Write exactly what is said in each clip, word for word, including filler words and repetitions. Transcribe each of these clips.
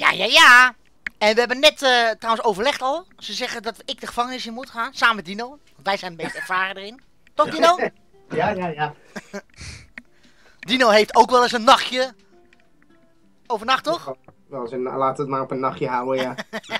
Ja, ja, ja. En we hebben net uh, trouwens overlegd al. Ze zeggen dat ik de gevangenis in moet gaan, samen met Dino. Want wij zijn het meest ervaren erin. Toch, Dino? Ja, ja, ja. Dino heeft ook wel eens een nachtje. Overnacht, toch? Wel eens een, laten we het maar op een nachtje houden, ja.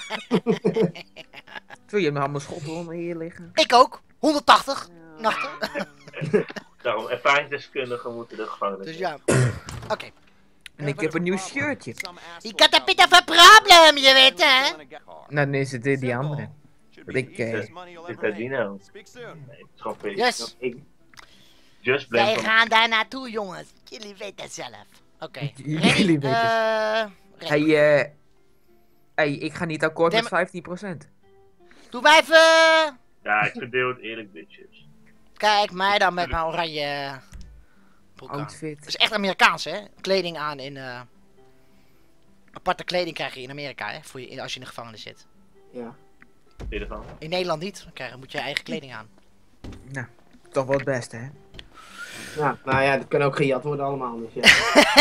Zul je met allemaal schotwonden hier liggen? Ik ook. honderdtachtig ja. nachten. Daarom, ervaringsdeskundigen moeten de gevangenis. Dus ja. Oké. Okay. En ik heb een nieuw shirtje. Ik had een bit of een probleem, je weet hè? Nou, dan is het uh, die andere. Dat ik, uh... Is dat Dino? Nee, het is gewoon P. Yes. Ik... Just blame Wij van... gaan daar naartoe, jongens. Jullie weten het zelf. Oké. Okay. Jullie weten het. Uh, hey, uh... hey, ik ga niet akkoord Dem met vijftien procent. Doe wij even... Ja, ik verdeel het eerlijk, bitches. Kijk, mij dan met mijn oranje... outfit. Het is echt Amerikaans, hè? Kleding aan in... Uh... Aparte kleding krijg je in Amerika, hè? Voor je, als je in de gevangenis zit. Ja. In Nederland niet. Dan krijg je, moet je eigen kleding aan. Nou, toch wel het beste, hè? Ja, nou ja, dat kan ook gejat worden allemaal, dus ja.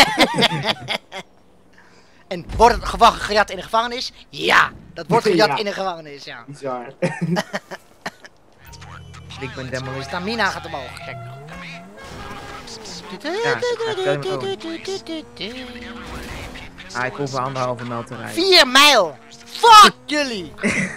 En wordt het gewacht gejat in de gevangenis? Ja, dat wordt gejat Ja. in de gevangenis, ja. Bizar. Ik ben demolist. Stamina gaat omhoog, kijk. Ja, ah, ik hoef anderhalve mijl te rijden. Vier mijl! Fuck jullie!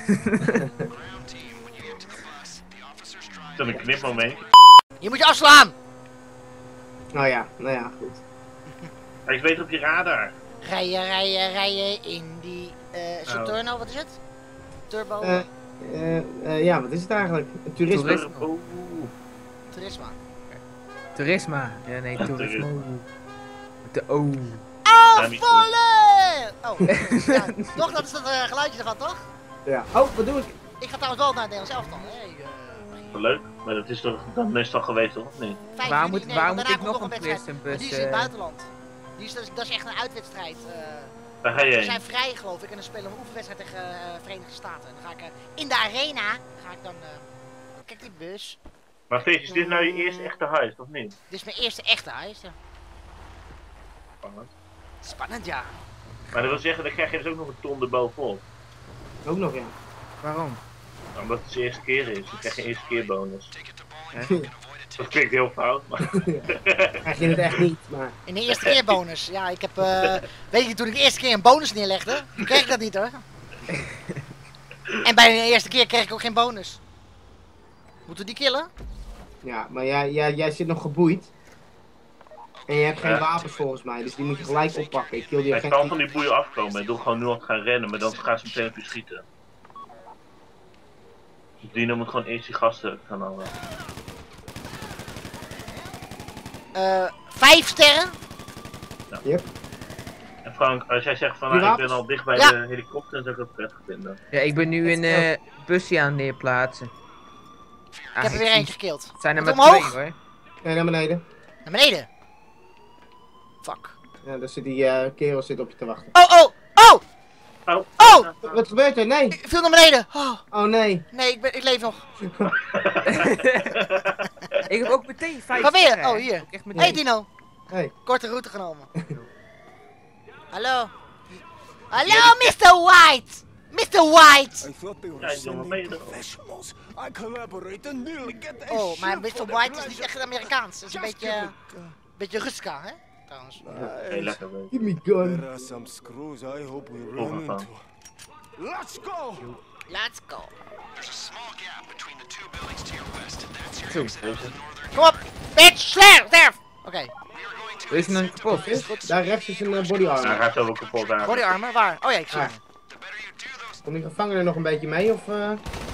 Dat is een knipmoment. Je moet je afslaan! Nou ja, nou ja, goed. Hij is beter op je radar. Rijden, rijden, rijden in die... Uh, Saturno, oh. Wat is het? Turbo? Uh, uh, uh, ja, wat is het eigenlijk? Een toerisme? Toerisme. Oh. Toerisme. Toerisme. Ja, nee, toerisme. De O. Oh, volle! Oh, ja, toch? Dat is dat uh, geluidje ervan, toch? Ja. Oh, wat doe ik? Ik ga trouwens wel naar het Nederlands elftal. Hey, uh, leuk, maar dat is toch, dat is toch geweest, toch? Nee. Waar moet, nee, waar moet ik nog een toeristenbus? Die is in het buitenland. Die is, dat, is, dat is echt een uitwedstrijd. Uh, Waar ga je heen? We zijn vrij, geloof ik, en dan spelen we een oefenwedstrijd tegen uh, Verenigde Staten. En dan ga ik uh, in de arena, ga ik dan, uh, kijk die bus. Maar Feest, is dit nou je eerste echte huis, of niet? Dit is mijn eerste echte huis, ja. Spannend. Spannend, ja. Maar dat wil zeggen, dan krijg je dus ook nog een ton erbovenop. Ook nog, ja. Waarom? Nou, omdat het de eerste keer is, dan krijg je een eerste keer bonus. Ja. Dat klinkt heel fout, maar... Krijg je het echt niet, maar... In de eerste keer bonus. Ja, ik heb, uh, weet je, toen ik de eerste keer een bonus neerlegde, kreeg ik dat niet hoor. En bij de eerste keer kreeg ik ook geen bonus. Moeten we die killen? Ja, maar jij, jij, jij zit nog geboeid. En je hebt geen ja. wapens volgens mij, dus die moet je gelijk oppakken. Ik kill die Hij geen... kan van die boeien afkomen en doe gewoon nu al gaan rennen, maar dan gaan ze meteen op je schieten. Dus Dino moet gewoon eerst die gasten gaan halen. Uh, vijf sterren? Ja. Yep. En Frank, als jij zegt van nou, ik ben al dicht bij ja. de helikopter, dan zou ik dat prettig vinden. Ja, ik ben nu een uh, busje aan het neerplaatsen. Ik ah, heb er weer eentje gekild. Het zijn er maar twee hoor. Nee, naar beneden. Naar beneden? Fuck. Ja, dus die uh, kerel zit op je te wachten. Oh, oh, oh! Oh! Oh! Wat gebeurt er? Nee! Ik viel naar beneden! Oh, oh nee! Nee, ik, ben, ik leef nog. Ik heb ook meteen vijf Waar ben je? Oh, hier. Hé hey, Dino! Hey. Korte route genomen. Hallo? Hallo, mister White! mister White! Ja, jongen, ben je er al? Oh, maar mister White is niet echt Amerikaans. Het is een beetje... Een uh, beetje Ruska, hè? Trouwens. Heel lekker, weet Give me gun. Let's go! Let's go! Zo. Kom op! Bitch! Sterf! Oké. Okay. Is er een kapot? Daar rechts is een uh, body armor. Nou, hij gaat zo wel kapot aan. Body armor? Waar? Oh ja, ik zie hem. Kom die gevangene nog een beetje mee of... Uh...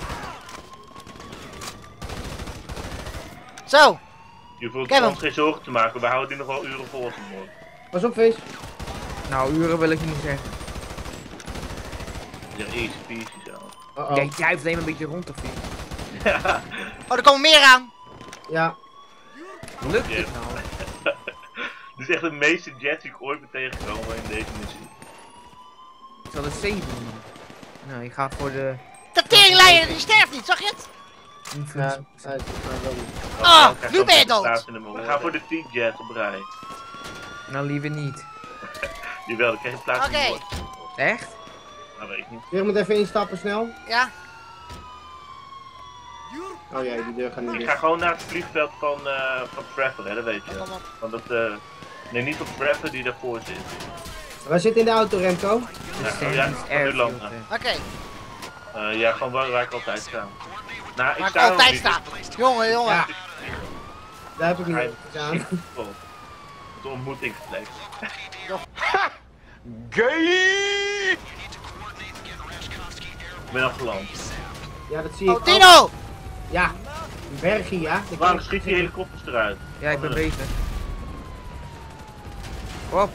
Zo! Je hoeft ons geen zorgen te maken, we houden die nog wel uren vol. Pas op, Feest. Nou, uren wil ik niet zeggen. Ja, easy peasy zo. Uh -oh. Jij drijft alleen maar een beetje rond of niet? Ja. Oh, er komen meer aan! Ja. Lukt yes. dit nou? Dit is echt de meeste jets die ik ooit ben tegengekomen in deze missie. Ik zal het zeven doen. Nou, ik ga voor de... De teringleier, die sterft niet, zag je het? Ja, uh, ah, oh, nu ben je dood! We gaan voor de T-jet op rij. Nou, liever niet. Jawel, dan krijg je plaats in de bord. Echt? Nou, weet ik niet. Je moet even instappen snel. Ja? Oh ja, die deur gaat niet Ik ga dicht. gewoon naar het vliegveld van, eh van Trevor, hè, dat weet je. Kom, kom, Want dat, eh nee, niet op Trevor die daarvoor zit. Waar zit in de auto, Remco? Ja, De oh, ja, Sandy's van Airfield. Nederland. eh. Oké, Eh, ja, gewoon waar, waar ik altijd sta. Nou, ik waar ik sta er nog altijd niet. sta. Jongen, jongen. Ja. Daar heb ik niet Hij- eens aan. Oh, de ontmoetingsplek. Gay! Ik ben al geland. Ja, dat zie ik Oh, ook. Tino! Ja, een bergie, ja. Dat Waarom kan- schiet die helikopters eruit? Ja, ik ben Oh, bezig. Op.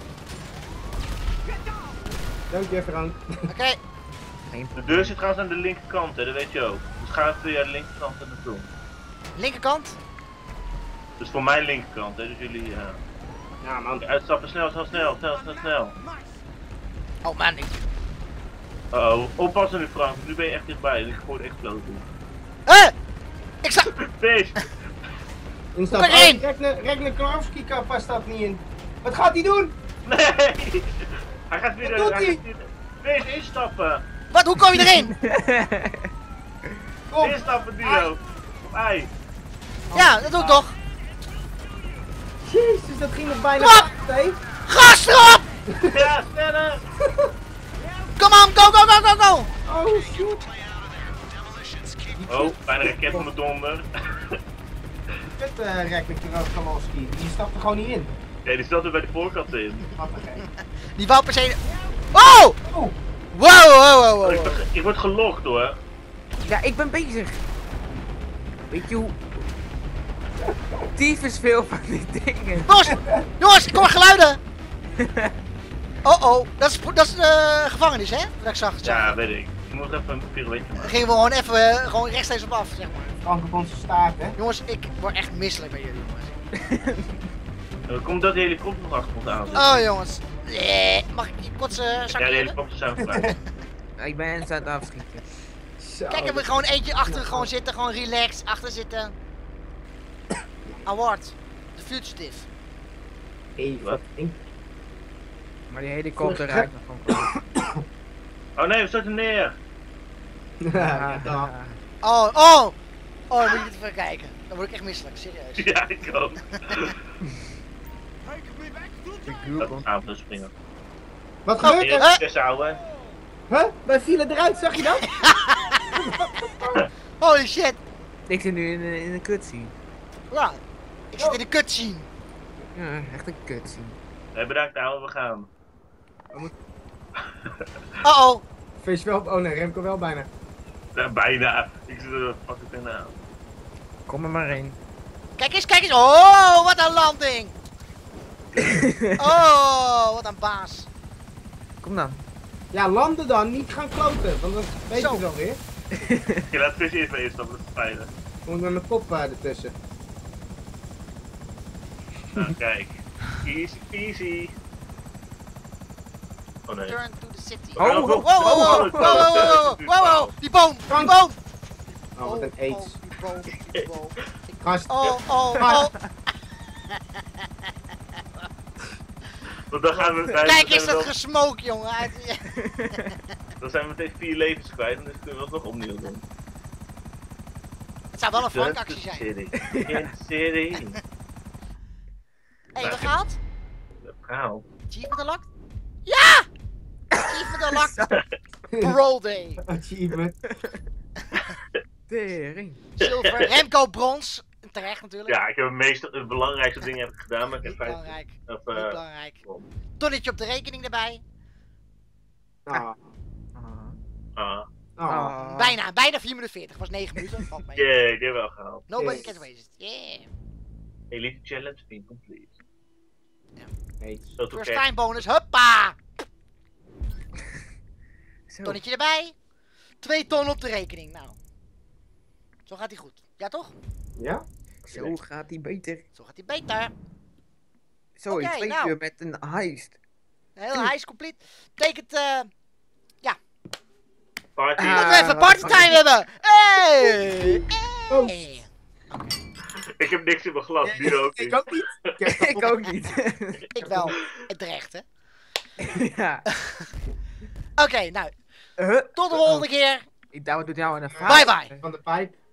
Dank je, Frank. Oké, De deur zit trouwens aan de linkerkant, hè, dat weet je ook. Dus ga even via de linkerkant er naartoe. linkerkant. Dus voor mijn linkerkant, hè, dus jullie... eh Ja, man. uitstappen, snel, snel, snel, snel, snel, snel. Oh man, ik... Uh oh, oppassen nu Frank, nu ben je echt dichtbij, ik hoor de explosie. Hé! Ik sta... Feest! Instap. Kom erin! Rekner, Rekner Klowski past dat niet in. Wat gaat hij doen? Nee! Hij gaat weer... Wat doet hij hij? gaat weer- Feest, instappen! Wat, hoe kom je erin? Kom. Instappen, Dio! Op ei! Ja, dat doe ik toch. Jezus, dat ging nog bijna Kom op! fout, hè? Gas erop! Ja, sneller! Kom on, go, go, go, go, go! Oh, shoot. Oh, bijna raket van de donder. Kut, uh, Rekner Klowski. Die stapt er gewoon niet in. Ja, die staat er bij de voorkant in. Wat een gek. Die wou per se... Oh! Oh, Wow, wow, wow, Oh, ik, wow. word, ik word gelogd hoor. Ja, ik ben bezig. Weet je hoe... Tyfus veel van die dingen. Jongens, jongens, ik hoor geluiden. Oh oh, dat is, dat is de gevangenis, hè? Dat ik zag. Ja, weet ik. Ik moet even een pirouetje Dan maken. gingen we gewoon even uh, gewoon rechtstreeks op af, zeg maar. Frank op onze staart, hè? Jongens, ik word echt misselijk bij jullie, jongens. Uh, komt dat die helikopter nog achter ons aan zit? Oh, jongens. Nee, mag ik je kort uh, Ja, zakje de hebben? helikopters zijn vrij. Ik ben eens aan het afschieten. Zo. Kijk, hebben we gewoon eentje achter gewoon zitten, gewoon relax, achter zitten. Award. The Fugitive. Hey, Wat? ding. Maar die helikopter ruikt nog van kool. Oh nee, we zetten neer! Ja, dat. Oh, oh! Oh, dan moet je dit even kijken. Dan word ik echt misselijk, serieus. Ja, ik ook. De Dat Google. gaan we springen. Wat gebeurt er? Eerst zes ouwe. Huh? Wij vielen eruit, zag je dat? Holy shit! Ik zit nu in, een- in een cutscene. Ja, ik zit in de cutscene. Ja, echt een cutscene. Hey, bedankt ouwe, we gaan. Oh oh. Feest wel op. Oh nee, Remco wel bijna. Ja, bijna. Ik zit er fucking bijna aan. Kom er maar in. Kijk eens, kijk eens. Oh, wat een landing. Oh, wat een baas. Kom dan. Ja, landen dan, niet gaan kloten, want dat weet Zo. je wel weer. Je laat Chris eerst maar instappen, dat is veilig. Ik moet met mijn kop uh, ertussen. Nou, kijk. Easy peasy. Oh nee. Turn to the city. Oh, wow, wow, wow, wow, wow, wow, wow, wow, wow. Die boom, die Frank. boom. Oh, wat een Oh, aids. die boom, die boom. Gast. Oh, oh, oh. Want dan gaan we... wij- Kijk dan eens zijn we dat wel- gesmoke, jongen. Uit- Dan zijn we meteen vier levens kwijt en dus kunnen we het nog opnieuw doen. Het zou wel een Frank-actie zijn. City. In city. Hé, hey, we gehaald? Gehaald. Chief met een lak? Ja! Chief met een lak. Parole day. Achievement. Tering. Zilver. Remco brons. Terecht natuurlijk. Ja, ik heb het meeste, het belangrijkste ding heb ik gedaan, maar ik heb Niet vijf... belangrijk. Of, Niet eh, belangrijk. Tonnetje op de rekening erbij. Ah. Ah. ah. Oh. Ah. Bijna, bijna vier minuten veertig. Was negen minuten. Valt mee. Yeah, ik heb wel gehaald. Nobody Yes. can waste it. Yeah. Elite challenge being complete. Aids. Zo te First kijken. time bonus. Huppa! Zo. Tonnetje erbij. Twee ton op de rekening. Nou. Zo gaat hij goed. Ja toch? Ja? Zo gaat die beter. Zo gaat hij beter. Zo, in Oké, twee nou. uur met een heist. Heel high is complete. Betekent eh. Party. Ah. dat we even partytime hebben. Hey! Oh. Hey! Ik heb niks in mijn glas, die ook Ik niet. ook niet. Ik ook niet. Ik wel. Het terecht hè. Ja. Oké, nou, Uh, tot de volgende keer. Ik dacht, we doen jou een Bye bye. Van de pijp.